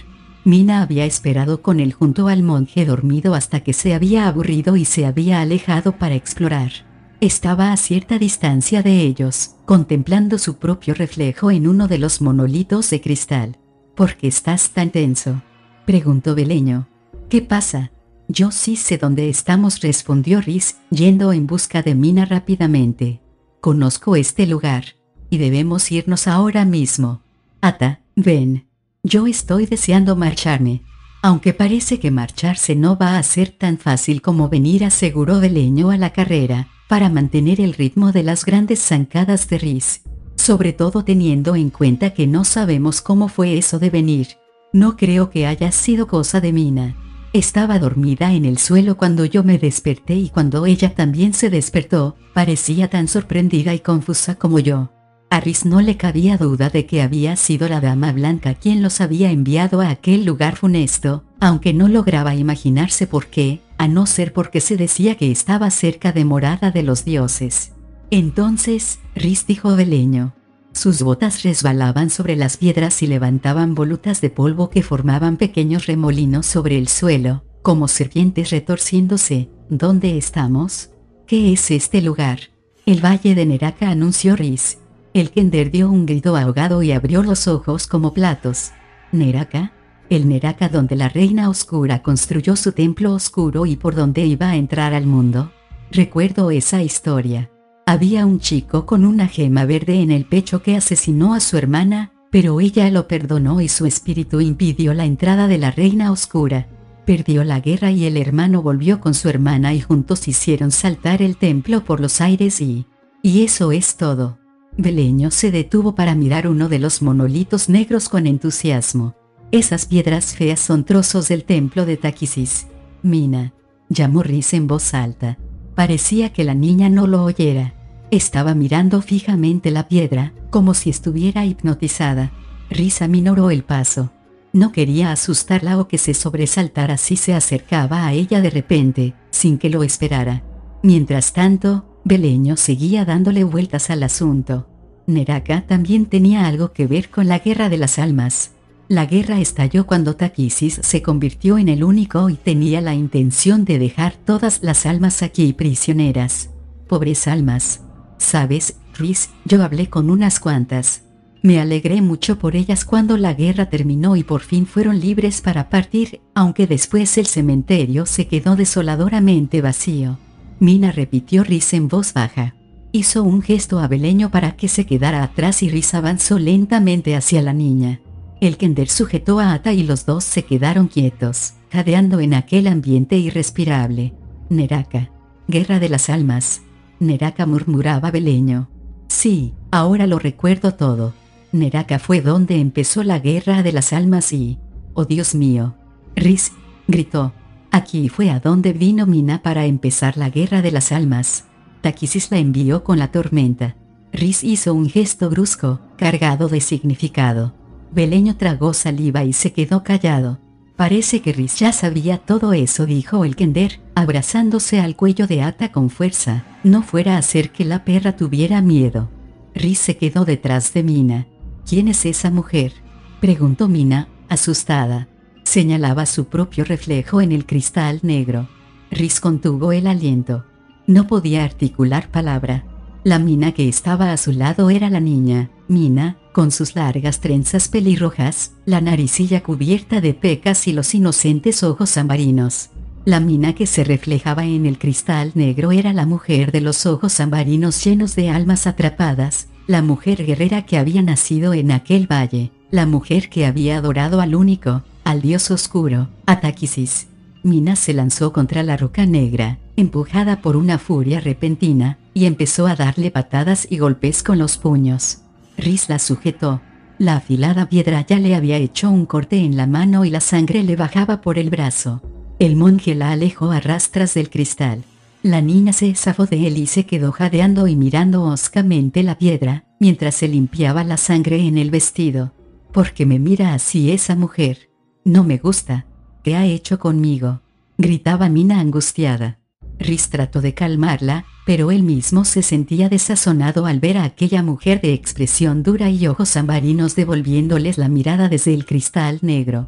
[SPEAKER 1] Mina había esperado con él junto al monje dormido hasta que se había aburrido y se había alejado para explorar. Estaba a cierta distancia de ellos, contemplando su propio reflejo en uno de los monolitos de cristal. ¿Por qué estás tan tenso?, preguntó Beleño. ¿Qué pasa? Yo sí sé dónde estamos, respondió Rhys, yendo en busca de Mina rápidamente. Conozco este lugar, y debemos irnos ahora mismo. Ata, ven. Yo estoy deseando marcharme. Aunque parece que marcharse no va a ser tan fácil como venir, aseguró Beleño a la carrera, para mantener el ritmo de las grandes zancadas de Rhys. Sobre todo teniendo en cuenta que no sabemos cómo fue eso de venir. No creo que haya sido cosa de Mina. Estaba dormida en el suelo cuando yo me desperté y cuando ella también se despertó, parecía tan sorprendida y confusa como yo. A Rhys no le cabía duda de que había sido la Dama Blanca quien los había enviado a aquel lugar funesto, aunque no lograba imaginarse por qué, a no ser porque se decía que estaba cerca de morada de los dioses. Entonces, Rhys, dijo Beleño. Sus botas resbalaban sobre las piedras y levantaban volutas de polvo que formaban pequeños remolinos sobre el suelo, como serpientes retorciéndose. ¿Dónde estamos? ¿Qué es este lugar? El Valle de Neraka, anunció Rhys. El Kender dio un grito ahogado y abrió los ojos como platos. ¿Neraka? El Neraka donde la Reina Oscura construyó su templo oscuro y por donde iba a entrar al mundo. Recuerdo esa historia. Había un chico con una gema verde en el pecho que asesinó a su hermana, pero ella lo perdonó y su espíritu impidió la entrada de la Reina Oscura. Perdió la guerra y el hermano volvió con su hermana y juntos hicieron saltar el templo por los aires y... Y eso es todo. Beleño se detuvo para mirar uno de los monolitos negros con entusiasmo. Esas piedras feas son trozos del templo de Taquisis. Mina, llamó Rhys en voz alta. Parecía que la niña no lo oyera. Estaba mirando fijamente la piedra, como si estuviera hipnotizada. Rhys aminoró el paso. No quería asustarla o que se sobresaltara si se acercaba a ella de repente, sin que lo esperara. Mientras tanto, Beleño seguía dándole vueltas al asunto. Neraka también tenía algo que ver con la Guerra de las Almas. La guerra estalló cuando Taquisis se convirtió en el único y tenía la intención de dejar todas las almas aquí prisioneras. Pobres almas. ¿Sabes, Rhys? Yo hablé con unas cuantas. Me alegré mucho por ellas cuando la guerra terminó y por fin fueron libres para partir, aunque después el cementerio se quedó desoladoramente vacío. Mina, repitió Rhys en voz baja. Hizo un gesto a Beleño para que se quedara atrás y Rhys avanzó lentamente hacia la niña. El Kender sujetó a Ata y los dos se quedaron quietos, jadeando en aquel ambiente irrespirable. Neraka. Guerra de las almas. Neraka, murmuraba Beleño. Sí, ahora lo recuerdo todo. Neraka fue donde empezó la Guerra de las Almas y... ¡Oh, Dios mío! Rhys gritó. Aquí fue a donde vino Mina para empezar la Guerra de las Almas. Taquisis la envió con la tormenta. Rhys hizo un gesto brusco, cargado de significado. Beleño tragó saliva y se quedó callado. Parece que Rhys ya sabía todo eso, dijo el Kender, abrazándose al cuello de Ata con fuerza, no fuera a hacer que la perra tuviera miedo. Rhys se quedó detrás de Mina. ¿Quién es esa mujer?, preguntó Mina, asustada. Señalaba su propio reflejo en el cristal negro. Rhys contuvo el aliento. No podía articular palabra. La Mina que estaba a su lado era la niña, Mina, con sus largas trenzas pelirrojas, la naricilla cubierta de pecas y los inocentes ojos ambarinos. La Mina que se reflejaba en el cristal negro era la mujer de los ojos ambarinos llenos de almas atrapadas, la mujer guerrera que había nacido en aquel valle, la mujer que había adorado al único, al dios oscuro, a Taquisis. Mina se lanzó contra la roca negra, empujada por una furia repentina, y empezó a darle patadas y golpes con los puños. Rhys la sujetó. La afilada piedra ya le había hecho un corte en la mano y la sangre le bajaba por el brazo. El monje la alejó a rastras del cristal. La niña se zafó de él y se quedó jadeando y mirando hoscamente la piedra, mientras se limpiaba la sangre en el vestido. ¿Por qué me mira así esa mujer? No me gusta. ¿Qué ha hecho conmigo?, gritaba Mina angustiada. Rhys trató de calmarla, pero él mismo se sentía desazonado al ver a aquella mujer de expresión dura y ojos ambarinos devolviéndoles la mirada desde el cristal negro.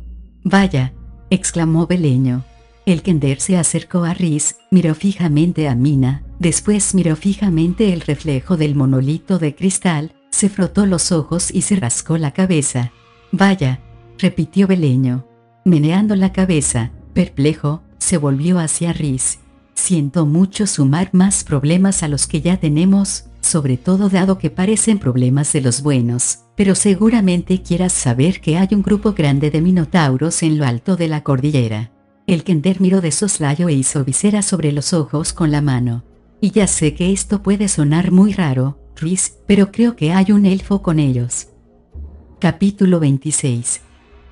[SPEAKER 1] Vaya, exclamó Beleño. El Kender se acercó a Rhys, miró fijamente a Mina, después miró fijamente el reflejo del monolito de cristal, se frotó los ojos y se rascó la cabeza. Vaya, repitió Beleño. Meneando la cabeza, perplejo, se volvió hacia Rhys. Siento mucho sumar más problemas a los que ya tenemos, sobre todo dado que parecen problemas de los buenos, pero seguramente quieras saber que hay un grupo grande de minotauros en lo alto de la cordillera. El Kender miró de soslayo e hizo visera sobre los ojos con la mano. Y ya sé que esto puede sonar muy raro, Rhys, pero creo que hay un elfo con ellos. Capítulo veintiséis.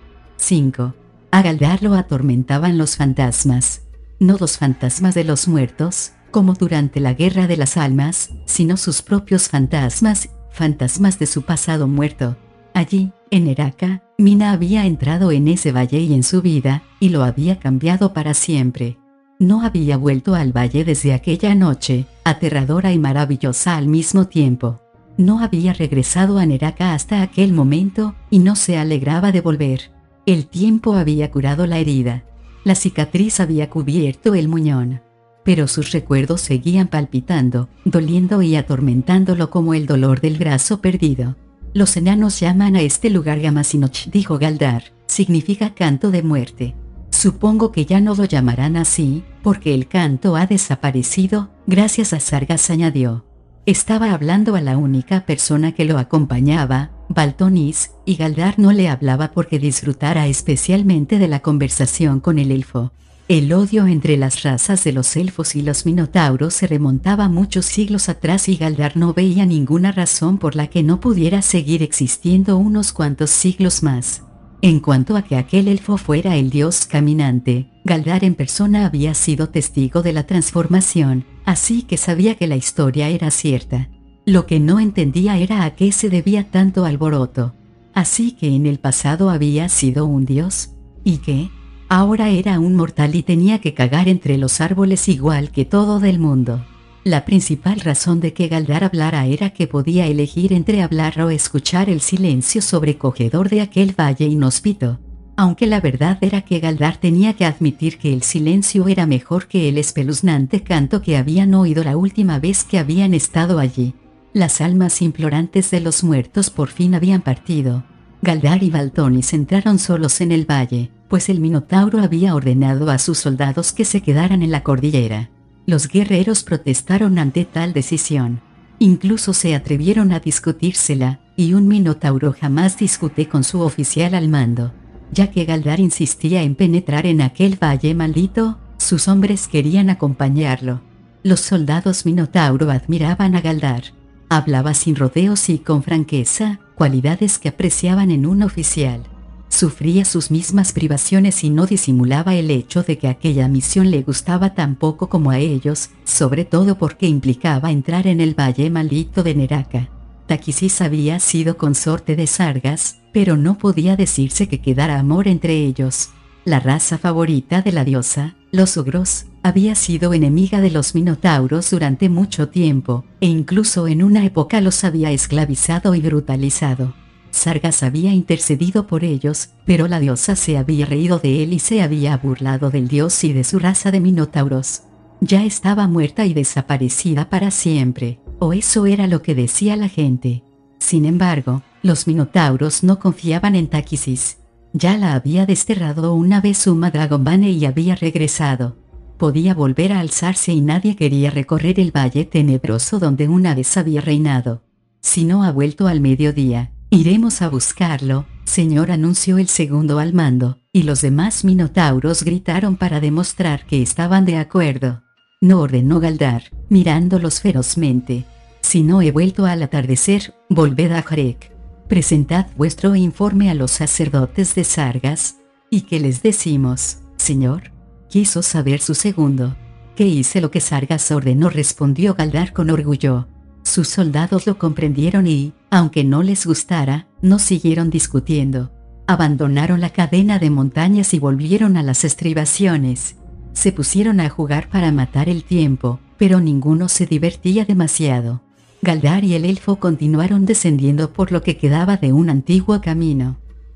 [SPEAKER 1] cinco. A Galdar lo atormentaban los fantasmas. No los fantasmas de los muertos, como durante la Guerra de las Almas, sino sus propios fantasmas, fantasmas de su pasado muerto. Allí, en Eraca, Mina había entrado en ese valle y en su vida, y lo había cambiado para siempre. No había vuelto al valle desde aquella noche, aterradora y maravillosa al mismo tiempo. No había regresado a Neraca hasta aquel momento, y no se alegraba de volver. El tiempo había curado la herida. La cicatriz había cubierto el muñón. Pero sus recuerdos seguían palpitando, doliendo y atormentándolo como el dolor del brazo perdido. Los enanos llaman a este lugar Gamasinoch, dijo Galdar, significa canto de muerte. Supongo que ya no lo llamarán así, porque el canto ha desaparecido, gracias a Sargas, añadió. Estaba hablando a la única persona que lo acompañaba, Valtonis, y Galdar no le hablaba porque disfrutara especialmente de la conversación con el elfo. El odio entre las razas de los elfos y los minotauros se remontaba muchos siglos atrás y Galdar no veía ninguna razón por la que no pudiera seguir existiendo unos cuantos siglos más. En cuanto a que aquel elfo fuera el dios caminante, Galdar en persona había sido testigo de la transformación, así que sabía que la historia era cierta. Lo que no entendía era a qué se debía tanto alboroto. Así que en el pasado había sido un dios, ¿y qué? Ahora era un mortal y tenía que cagar entre los árboles igual que todo del mundo. La principal razón de que Galdar hablara era que podía elegir entre hablar o escuchar el silencio sobrecogedor de aquel valle inhóspito. Aunque la verdad era que Galdar tenía que admitir que el silencio era mejor que el espeluznante canto que habían oído la última vez que habían estado allí. Las almas implorantes de los muertos por fin habían partido. Galdar y Valtonis entraron solos en el valle, pues el Minotauro había ordenado a sus soldados que se quedaran en la cordillera. Los guerreros protestaron ante tal decisión. Incluso se atrevieron a discutírsela, y un Minotauro jamás discute con su oficial al mando. Ya que Galdar insistía en penetrar en aquel valle maldito, sus hombres querían acompañarlo. Los soldados Minotauro admiraban a Galdar. Hablaba sin rodeos y con franqueza, cualidades que apreciaban en un oficial. Sufría sus mismas privaciones y no disimulaba el hecho de que aquella misión le gustaba tan poco como a ellos, sobre todo porque implicaba entrar en el valle maldito de Neraca. Taquisis había sido consorte de Sargas, pero no podía decirse que quedara amor entre ellos. La raza favorita de la diosa, los ogros, había sido enemiga de los minotauros durante mucho tiempo, e incluso en una época los había esclavizado y brutalizado. Sargas había intercedido por ellos, pero la diosa se había reído de él y se había burlado del dios y de su raza de minotauros. Ya estaba muerta y desaparecida para siempre, o eso era lo que decía la gente. Sin embargo, los minotauros no confiaban en Taquisis. Ya la había desterrado una vez Uma Dragonbane y había regresado. Podía volver a alzarse y nadie quería recorrer el valle tenebroso donde una vez había reinado. Si no ha vuelto al mediodía, iremos a buscarlo, señor, anunció el segundo al mando, y los demás minotauros gritaron para demostrar que estaban de acuerdo. No, ordenó Galdar, mirándolos ferozmente. Si no he vuelto al atardecer, volved a Jarek. Presentad vuestro informe a los sacerdotes de Sargas. ¿Y qué les decimos, señor? Quiso saber su segundo. ¿Qué hice lo que Sargas ordenó?, respondió Galdar con orgullo. Sus soldados lo comprendieron y, aunque no les gustara, no siguieron discutiendo. Abandonaron la cadena de montañas y volvieron a las estribaciones. Se pusieron a jugar para matar el tiempo, pero ninguno se divertía demasiado. Galdar y el elfo continuaron descendiendo por lo que quedaba de un antiguo camino.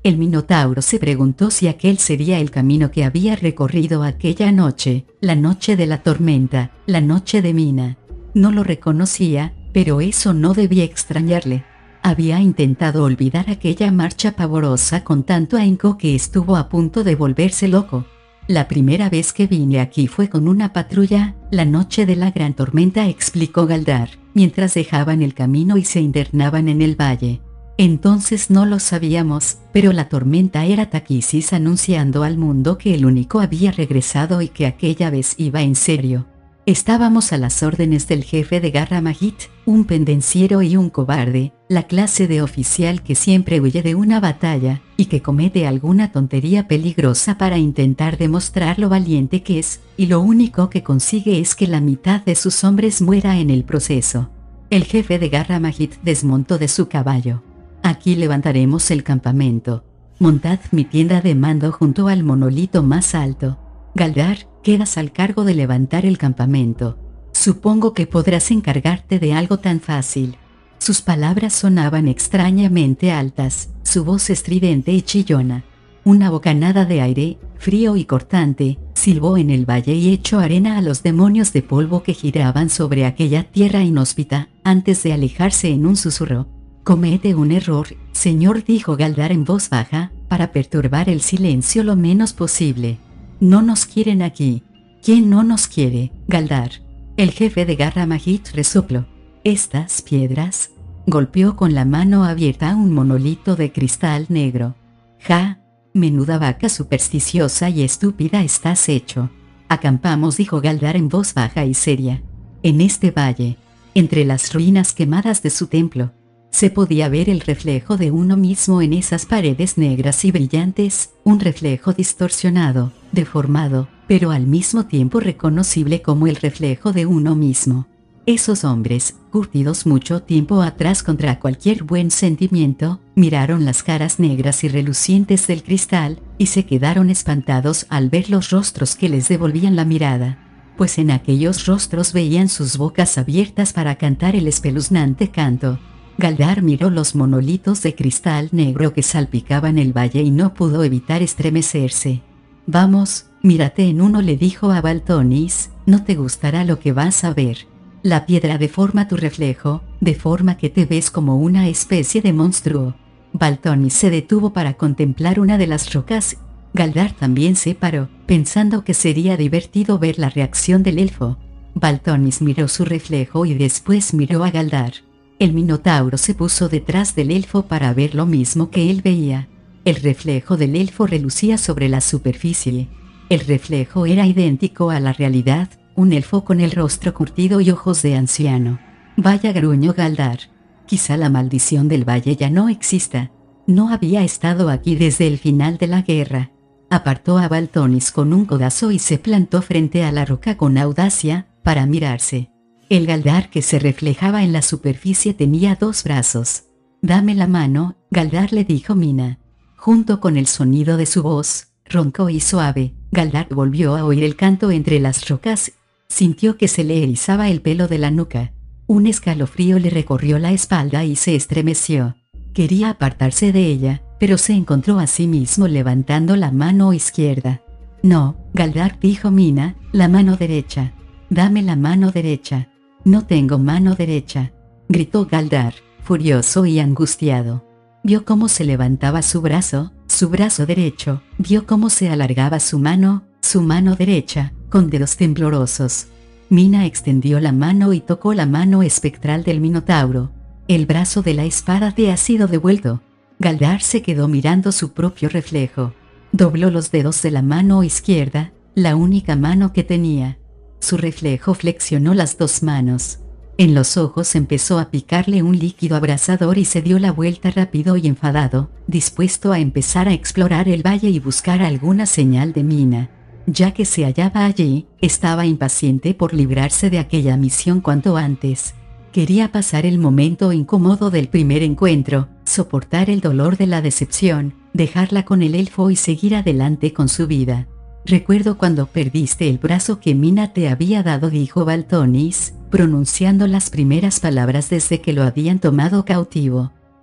[SPEAKER 1] El Minotauro se preguntó si aquel sería el camino que había recorrido aquella noche, la noche de la tormenta, la noche de Mina. No lo reconocía, pero eso no debía extrañarle. Había intentado olvidar aquella marcha pavorosa con tanto ahínco que estuvo a punto de volverse loco. La primera vez que vine aquí fue con una patrulla, la noche de la gran tormenta, explicó Galdar, mientras dejaban el camino y se internaban en el valle. Entonces no lo sabíamos, pero la tormenta era Taquisis anunciando al mundo que el único había regresado y que aquella vez iba en serio. Estábamos a las órdenes del jefe de Garra Majit, un pendenciero y un cobarde, la clase de oficial que siempre huye de una batalla, y que comete alguna tontería peligrosa para intentar demostrar lo valiente que es, y lo único que consigue es que la mitad de sus hombres muera en el proceso. El jefe de Garra Majit desmontó de su caballo. Aquí levantaremos el campamento. Montad mi tienda de mando junto al monolito más alto. Galdar, quedas al cargo de levantar el campamento. Supongo que podrás encargarte de algo tan fácil. Sus palabras sonaban extrañamente altas, su voz estridente y chillona. Una bocanada de aire, frío y cortante, silbó en el valle y echó arena a los demonios de polvo que giraban sobre aquella tierra inhóspita, antes de alejarse en un susurro. Comete un error, señor, dijo Galdar en voz baja, para perturbar el silencio lo menos posible. No nos quieren aquí. ¿Quién no nos quiere, Galdar? El jefe de Garra Majit resopló. Estas piedras. Golpeó con la mano abierta un monolito de cristal negro. Ja, menuda vaca supersticiosa y estúpida estás hecho. Acampamos, dijo Galdar en voz baja y seria. En este valle, entre las ruinas quemadas de su templo. Se podía ver el reflejo de uno mismo en esas paredes negras y brillantes, un reflejo distorsionado, deformado, pero al mismo tiempo reconocible como el reflejo de uno mismo. Esos hombres, curtidos mucho tiempo atrás contra cualquier buen sentimiento, miraron las caras negras y relucientes del cristal, y se quedaron espantados al ver los rostros que les devolvían la mirada. Pues en aquellos rostros veían sus bocas abiertas para cantar el espeluznante canto. Galdar miró los monolitos de cristal negro que salpicaban el valle y no pudo evitar estremecerse. Vamos, mírate en uno, le dijo a Valtonis, no te gustará lo que vas a ver. La piedra deforma tu reflejo, de forma que te ves como una especie de monstruo. Valtonis se detuvo para contemplar una de las rocas. Galdar también se paró, pensando que sería divertido ver la reacción del elfo. Valtonis miró su reflejo y después miró a Galdar. El Minotauro se puso detrás del elfo para ver lo mismo que él veía. El reflejo del elfo relucía sobre la superficie. El reflejo era idéntico a la realidad, un elfo con el rostro curtido y ojos de anciano. Vaya, gruñó Galdar. Quizá la maldición del valle ya no exista. No había estado aquí desde el final de la guerra. Apartó a Valtonis con un codazo y se plantó frente a la roca con audacia, para mirarse. El Galdar que se reflejaba en la superficie tenía dos brazos. Dame la mano, Galdar, le dijo Mina. Junto con el sonido de su voz, ronco y suave, Galdar volvió a oír el canto entre las rocas. Sintió que se le erizaba el pelo de la nuca. Un escalofrío le recorrió la espalda y se estremeció. Quería apartarse de ella, pero se encontró a sí mismo levantando la mano izquierda. No, Galdar, dijo Mina, la mano derecha. Dame la mano derecha. No tengo mano derecha, gritó Galdar, furioso y angustiado. Vio cómo se levantaba su brazo, su brazo derecho, vio cómo se alargaba su mano, su mano derecha, con dedos temblorosos. Mina extendió la mano y tocó la mano espectral del Minotauro. El brazo de la espada te ha sido devuelto. Galdar se quedó mirando su propio reflejo. Dobló los dedos de la mano izquierda, la única mano que tenía. Su reflejo flexionó las dos manos. En los ojos empezó a picarle un líquido abrasador y se dio la vuelta rápido y enfadado, dispuesto a empezar a explorar el valle y buscar alguna señal de Mina. Ya que se hallaba allí, estaba impaciente por librarse de aquella misión cuanto antes. Quería pasar el momento incómodo del primer encuentro, soportar el dolor de la decepción, dejarla con el elfo y seguir adelante con su vida. Recuerdo cuando perdiste el brazo que Mina te había dado, dijo Valtonis, pronunciando las primeras palabras desde que lo habían tomado cautivo.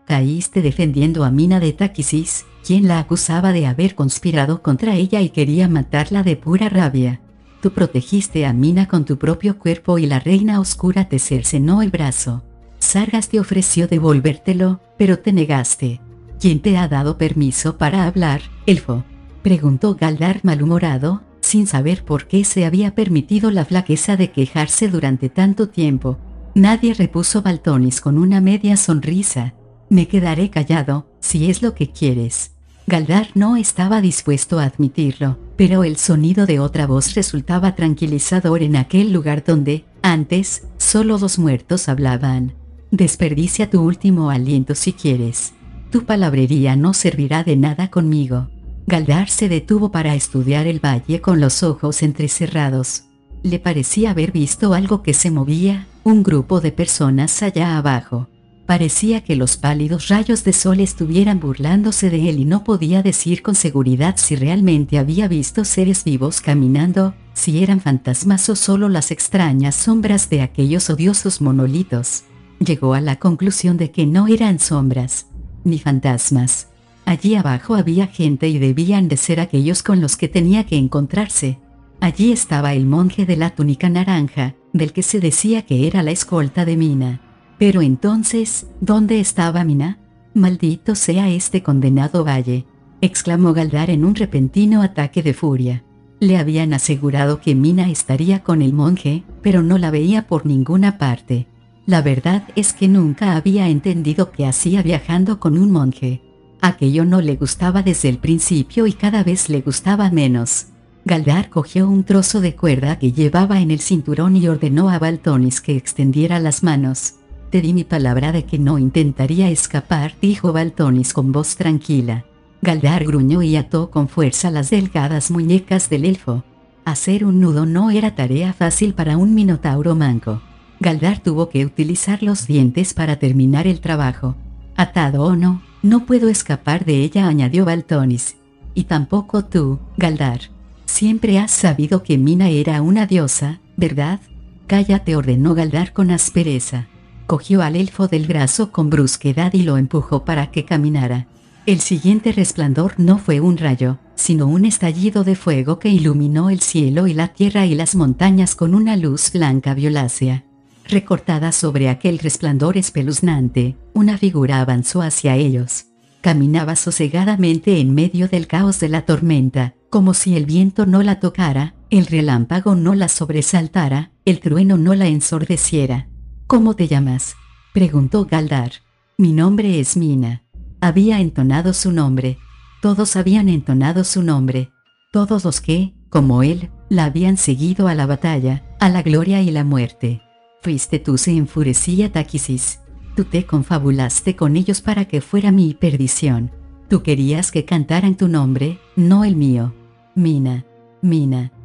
[SPEAKER 1] Caíste defendiendo a Mina de Táquisis, quien la acusaba de haber conspirado contra ella y quería matarla de pura rabia. Tú protegiste a Mina con tu propio cuerpo y la reina oscura te cercenó el brazo. Sargas te ofreció devolvértelo, pero te negaste. ¿Quién te ha dado permiso para hablar, elfo?, preguntó Galdar malhumorado, sin saber por qué se había permitido la flaqueza de quejarse durante tanto tiempo. Nadie, repuso Valtonis con una media sonrisa. Me quedaré callado, si es lo que quieres. Galdar no estaba dispuesto a admitirlo, pero el sonido de otra voz resultaba tranquilizador en aquel lugar donde, antes, solo dos muertos hablaban. Desperdicia tu último aliento si quieres. Tu palabrería no servirá de nada conmigo. Galdar se detuvo para estudiar el valle con los ojos entrecerrados. Le parecía haber visto algo que se movía, un grupo de personas allá abajo. Parecía que los pálidos rayos de sol estuvieran burlándose de él y no podía decir con seguridad si realmente había visto seres vivos caminando, si eran fantasmas o solo las extrañas sombras de aquellos odiosos monolitos. Llegó a la conclusión de que no eran sombras, ni fantasmas. Allí abajo había gente y debían de ser aquellos con los que tenía que encontrarse. Allí estaba el monje de la túnica naranja, del que se decía que era la escolta de Mina. Pero entonces, ¿dónde estaba Mina? Maldito sea este condenado valle, exclamó Galdar en un repentino ataque de furia. Le habían asegurado que Mina estaría con el monje, pero no la veía por ninguna parte. La verdad es que nunca había entendido qué hacía viajando con un monje. Aquello no le gustaba desde el principio y cada vez le gustaba menos. Galdar cogió un trozo de cuerda que llevaba en el cinturón y ordenó a Valtonis que extendiera las manos. Te di mi palabra de que no intentaría escapar, dijo Valtonis con voz tranquila. Galdar gruñó y ató con fuerza las delgadas muñecas del elfo. Hacer un nudo no era tarea fácil para un minotauro manco. Galdar tuvo que utilizar los dientes para terminar el trabajo. Atado o no, no puedo escapar de ella, añadió Valtonis. Y tampoco tú, Galdar. Siempre has sabido que Mina era una diosa, ¿verdad? Cállate, ordenó Galdar con aspereza. Cogió al elfo del brazo con brusquedad y lo empujó para que caminara. El siguiente resplandor no fue un rayo, sino un estallido de fuego que iluminó el cielo y la tierra y las montañas con una luz blanca violácea. Recortada sobre aquel resplandor espeluznante, una figura avanzó hacia ellos. Caminaba sosegadamente en medio del caos de la tormenta, como si el viento no la tocara, el relámpago no la sobresaltara, el trueno no la ensordeciera. ¿Cómo te llamas?, preguntó Galdar. Mi nombre es Mina. Había entonado su nombre. Todos habían entonado su nombre. Todos los que, como él, la habían seguido a la batalla, a la gloria y la muerte. Fuiste tú, se enfurecía Táquisis. Tú te confabulaste con ellos para que fuera mi perdición. Tú querías que cantaran tu nombre, no el mío. Mina, Mina,